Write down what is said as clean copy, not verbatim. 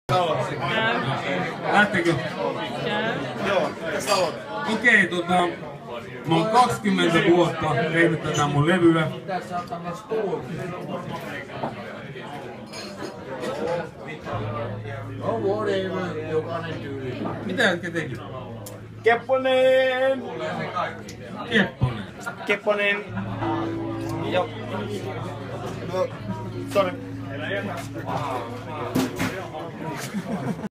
Lähtekö? Joo, tässä aloitetaan. Okei, mä oon 20 vuotta tehnyt tätä mun levyä. No whatever, jokainen tyyli. Mitä äsken teki? Kepponen! Kepponen. Kepponen. Joo. No, sorry.